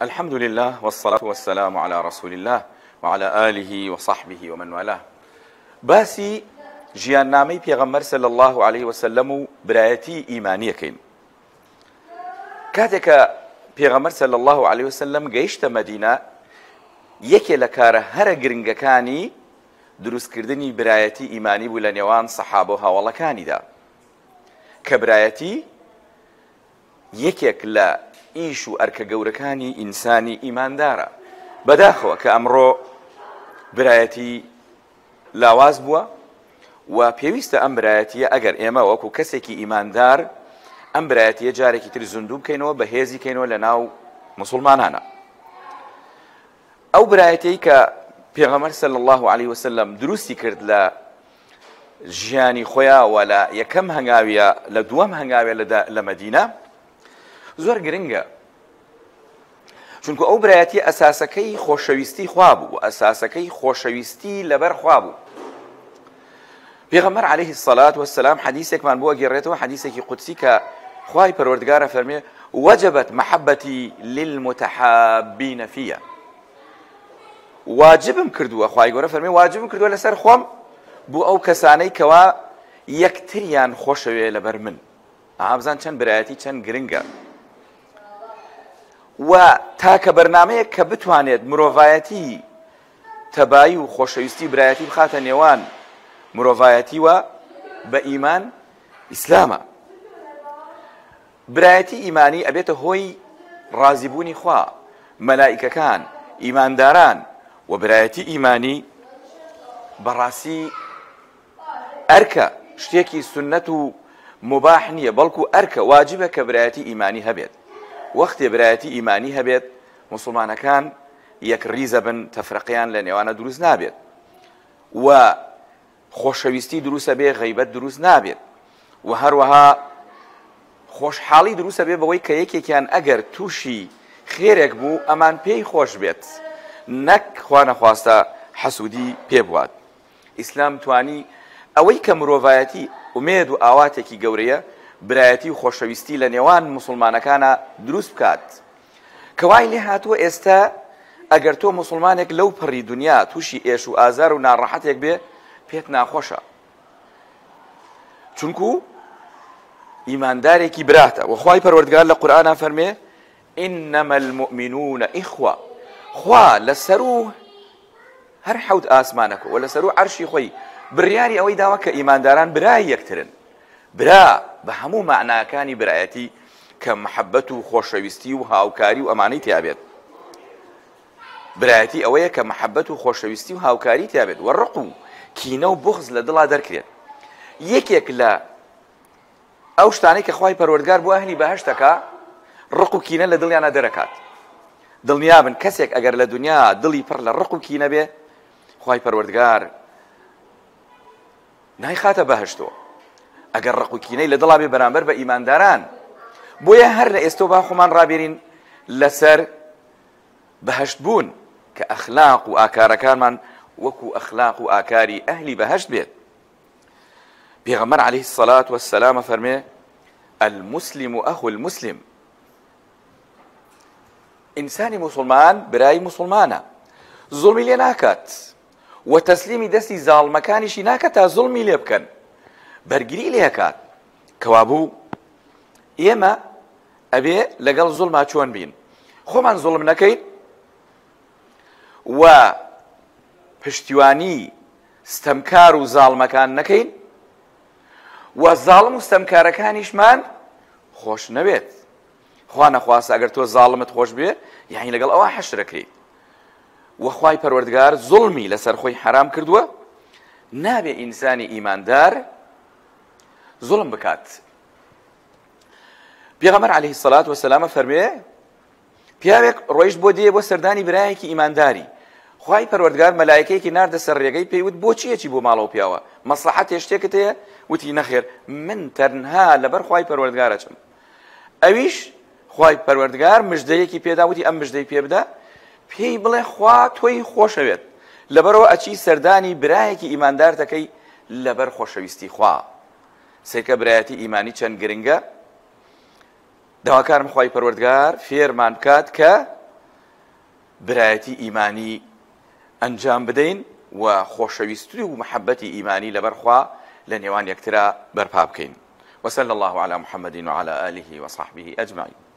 الحمد لله والصلاة والسلام على رسول الله وعلى آله وصحبه ومن والاه. باسی ژیاننامەی پێغەمبەر صلی الله عليه وسلم و برایەتی ئیمانیەکەین. کاتێک کە پێغەمبەر صلی الله عليه وسلم گەیشتە مەدینە، یەکێ لە کارە هەرە گرنگەکانی دروستکردنی برایەتی ئیمانی بوو لە نێوان سەحابە و هاوڵەکانیدا، کە برایەتی یەکێک لە ئیش و ئەرکە گەورەکانی ئینسانی ئیماندارە. بەداخەوە کە ئەمڕۆ برایەتی لاواز بووە و پێویستە ئەم برایەتیە ئەگەر ئێمە وەکو کەسێکی ئیماندار ئەم برایەتیە جارێکی تر زوندوو بکەینەوە، بەهێزی کەینەوە لە ناو موسڵمانانە. ئەو برایەتەی کە پێغەمبەر صلی الله عليه وسلم دروستی کرد لە ژیانی خۆیانەوە لە یەکەم هەنگاویە لە دووەم هەنگاویە لە مەدینە زۆر گرنگە، چونکە ئەو برایەتی ئەساسەکەی خۆشەویستی خوا بوو و ئەساسەکەی خۆشەویستی لەبەر خوا بوو. پێغەمبەر عەلەیهی الصەلاة وەسسەلام حەدیثێکمان بۆ گێڕێتەوە، حەدیثێکی قودسی کە خوای پەروەردگارە فەرمێ وەجەبەت مەحەبەتی للمتحابین فیە. واجبم کردووە، خوای گەورە فەرمێ واجبم کردووە لەسەر خۆم بۆ ئەو کەسانەی کەوا یەکتریان خۆشەوێ لەبەر من. ئابزان چەند برایەتی چەند گرنگە. و تاکە بەرنامەیەک کە بتوانێت مرۆڤایەتی تەبایی و خۆشەویستی برایەتی بخاتە نێوان مرۆڤایەتی و بە ئیمان ئیسلامە. برایەتی ئیمانی ئەبێتە هۆی ڕازیبوونی خوا، مەلائیکەکان، ئیمانداران، و برایەتی ئیمانی بەڕاستی ئەرکە، شتێکی سنەت و مباح نییە، بەڵکو ئەرکە، واجبە کە برایەتی ئیمانی هەبێت. وەختێ برایەتی ئیمانی هەبێت موسڵمانەکان یەک ڕیزە بن، تەفرەقیان لە نێوانە دروست نابێت و خۆشەویستی دروستە بێ، غەیبەت دروست نابێت و هەروەها خۆشحاڵی دروستە بێ بەوەی کە یەکێکیان ئەگەر تووشی خێرێک بوو ئەمان پێی خۆش بێت، نەک خوا نەخواستە حەسوودی پێ بوات. ئیسلام توانی ئەوەی کە مرۆڤایەتی ئومێد و ئاواتێکی گەورەیە برایەتی و خۆشەویستی لە نێوان موسڵمانەکانە دروست بکات، کە وای لێ هاتووە ئێستا ئەگەر تۆ موسڵمانێک لەو پڕی دنیا تووشی ئێش و ئازار و ناڕەحەتێک بێ پێت ناخۆشە، چونکو ئیماندارێکی براتە. و خوای پەروەردگار لە قورئانە فەرمێ ئینەمە المؤمنون ئیخوە. خوا لەسەر و هەر حەوت ئاسمانەکە و لەسەر و عەرشی خۆی بڕیاری ئەوەی داوە کە ئیمانداران برای یەکترن، برا بە هەموو معناکانی برایەتی کە محەبەت و خۆشەویستی و هاوکاری و ئەمانەی تیابێت. برایەتی ئەوەیە کە محەبەت و خۆشەویستی و هاوکاری تیابێت و ڕق و کینە و بوغز لە دڵا دەرکرێت. یەکێک لە ئەو شتانەی کە خوای پەروەردگار بۆ ئەهلی بەهەشتەکە ڕق و کینە لە دڵیانە دەرەکات. دڵنیابن کەسێک ئەگەر لە دنیا دڵی پڕ لە ڕق و کینە بێ، خوای پەروەردگار نایخاتە بەهەشتەوە. ئەگەر ڕق و کینەی لە دڵا بێ بەرامبەر بە ئیمانداران، بۆیە هەر لە ئێستۆ با خۆمان ڕابێرین لەسەر بەهەشت بوون کە ئەخلاق و ئاکارەکانمان وەکو ئەخلاق و ئاکاری ئەهلی بەهەشت بێت. پێغەمبەر عەلەیهی الصەلاة وەسسەلام فەرمێ المسلم ئەخو المسلم. ئینسانی موسڵمان برای موسڵمانە، زوڵمی لێ ناکات و تەسلیمی دەستی زاڵمەکانیشی ناکات تا زوڵمی لێ بکەن، بەرگری لێکات. کەوابوو ئێمە ئەبێ لەگەڵ زوڵما چۆن بین، خۆمان زوڵم نەکەین و پشتیوانی ستەمکار و زاڵمەکان نەکەین و زاڵم و ستەمکارەکانیشمان خۆش نەبێت. خوا نەخواستە ئەگەر تۆ زاڵمت خۆش بێ یعنی لەگەڵ ئەوە حەشرەکەیت. و خوای پەروەردگار زوڵمی لەسەر خۆی حرام کردووە، نابێ ئینسانی ئیماندار زوڵم بکات. پێغەمبەر عەلەیهی الصەلاة وەسسەلام فەرمێ پیاوێک ڕۆیشت بۆ دێ بۆ سەردانی برایەکی ئیمانداری، خوای پەروەردگار مەلایکەیەکی ناردە سەر ڕێگەی پێیوت بۆچی ئەچی بۆ ماڵەوە پیاوە، مەسلحەت شتێکت هەیە؟ وتی نەخێر، من تەنها لەبەر خوای پەروەردگارەچم. ئەویش خوای پەروەردگار مژدەیەکی پێدا، وتی ئەم مژدەی پێ بدە، پێی بڵێ خوا تۆی خۆشەوێت، لەبەرەوە ئەچی سەردانی برایەکی ئیماندار دەکەی لەبەر خۆشەویستی خوا. سێکە برایەتی ئیمانی چەند گرنگە. داواکارم خوای پەروەردگار فێرمان بکات کە برایەتی ئیمانی ئەنجام بدەین و خۆشەویستی و محەبەتی ئیمانی لەبەرخوا لە نێوان یەکترا بەرپا بکەین. وصلى الله على محمد وعلى آله وصحبه أجمعين.